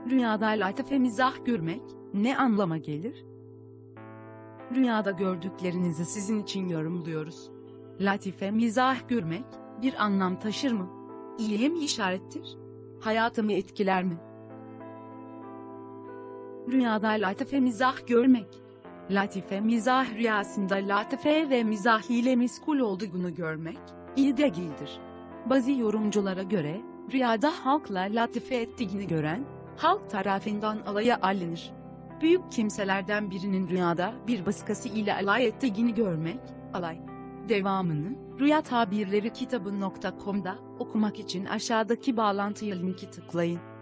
Rüyada latife mizah görmek ne anlama gelir? Rüyada gördüklerinizi sizin için yorumluyoruz. Latife mizah görmek bir anlam taşır mı? İyiye mi işarettir? Hayatımı etkiler mi? Rüyada latife mizah görmek. Latife mizah rüyasında latife ve mizah ile meşgul olduğunu görmek iyi değildir. Bazı yorumculara göre rüyada halkla latife ettiğini gören halk tarafından alaya alınır. Büyük kimselerden birinin rüyada bir başkası ile alay ettiğini görmek, alay. Devamını, Rüya Tabirleri kitabı.com'da okumak için aşağıdaki bağlantıya linki tıklayın.